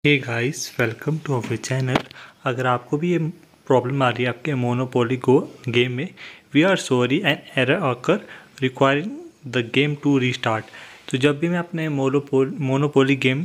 Hey guys, welcome to our channel. अगर आपको भी ये प्रॉब्लम आ रही है आपके मोनोपोली गो गेम में, we are sorry an error occur requiring the game to restart. तो जब भी मैं अपने मोनोपोली गेम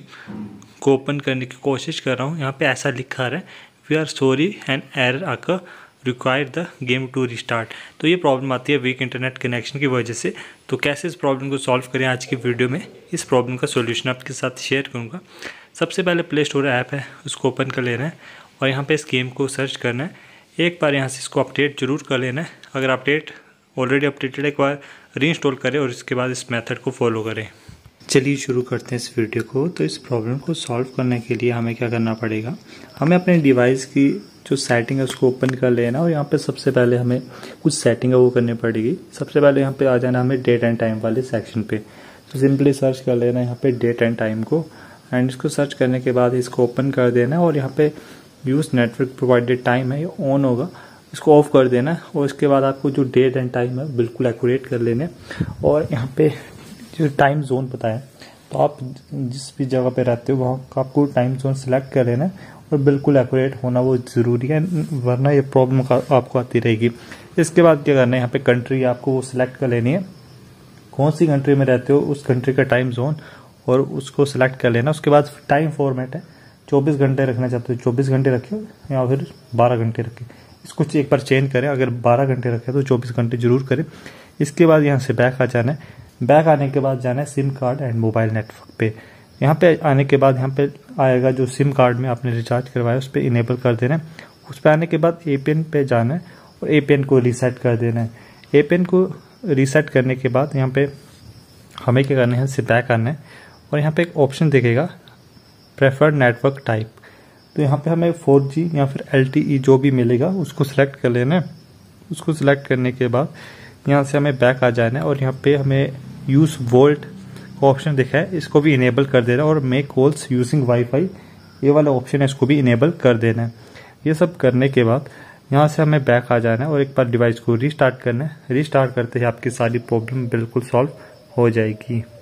को ओपन करने की कोशिश कर रहा हूँ, यहाँ पे ऐसा लिखा रहा है we are sorry an error occur require the game to restart. तो ये प्रॉब्लम आती है वीक इंटरनेट कनेक्शन की वजह से। तो कैसे इस प्रॉब्लम को सॉल्व करें, आज की वीडियो में इस प्रॉब्लम का सॉल्यूशन आपके साथ शेयर करूँगा। सबसे पहले प्ले स्टोर ऐप है, उसको ओपन कर लेना है और यहाँ पे इस गेम को सर्च करना है। एक बार यहाँ से इसको अपडेट जरूर कर लेना है। अगर अपडेट ऑलरेडी अपडेटेड है, एक बार रीइंस्टॉल करें और इसके बाद इस मेथड को फॉलो करें। चलिए शुरू करते हैं इस वीडियो को। तो इस प्रॉब्लम को सॉल्व करने के लिए हमें क्या करना पड़ेगा, हमें अपने डिवाइस की जो सेटिंग है उसको ओपन कर लेना और यहाँ पे सबसे पहले हमें कुछ सेटिंग है वो करनी पड़ेगी। सबसे पहले यहाँ पे आ जाना हमें डेट एंड टाइम वाले सेक्शन पे। तो सिंपली सर्च कर लेना यहाँ पे डेट एंड टाइम को, एंड इसको सर्च करने के बाद इसको ओपन कर देना है और यहाँ पे यूज़ नेटवर्क प्रोवाइडेड टाइम है, ये ऑन होगा, इसको ऑफ कर देना है। और इसके बाद आपको जो डेट एंड टाइम है बिल्कुल एक्यूरेट कर लेना है। और यहाँ पे जो टाइम जोन पता है, तो आप जिस भी जगह पे रहते हो वहाँ का आपको टाइम जोन सिलेक्ट कर लेना है और बिल्कुल एक्यूरेट होना वो ज़रूरी है, वरना ये प्रॉब्लम आपको आती रहेगी। इसके बाद क्या करना है, यहाँ पे कंट्री आपको वो सिलेक्ट कर लेनी है, कौन सी कंट्री में रहते हो उस कंट्री का टाइम जोन, और उसको सिलेक्ट कर लेना। उसके बाद टाइम फॉर्मेट है, 24 घंटे रखना चाहते हो 24 घंटे रखे या फिर 12 घंटे रखें। इसको एक बार चेंज करें, अगर 12 घंटे रखे तो 24 घंटे जरूर करें। इसके बाद यहाँ से बैक आ जाना है। बैक आने के बाद जाना है SIM card and mobile network पे। यहाँ पे आने के बाद यहाँ पे आएगा जो सिम कार्ड में आपने रिचार्ज करवाया उस पर इनेबल कर देना है। उस पर आने के बाद एपीएन पे जाना है और एपीएन को रीसेट कर देना है। एपीएन को रीसेट करने के बाद यहाँ पे हमें क्या करना है, इससे बैक आना है और यहाँ पे एक ऑप्शन दिखेगा प्रेफर्ड नेटवर्क टाइप। तो यहाँ पे हमें 4G या फिर LTE जो भी मिलेगा उसको सिलेक्ट कर लेना है। उसको सिलेक्ट करने के बाद यहाँ से हमें बैक आ जाना है और यहाँ पे हमें यूज़ वोल्ट का ऑप्शन दिखा है, इसको भी इनेबल कर देना है। और मेक कॉल्स यूजिंग वाईफाई, ये वाला ऑप्शन है, इसको भी इनेबल कर देना है। ये सब करने के बाद यहाँ से हमें बैक आ जाना है और एक बार डिवाइस को रीस्टार्ट करना है। रीस्टार्ट करते ही आपकी सारी प्रॉब्लम बिल्कुल सॉल्व हो जाएगी।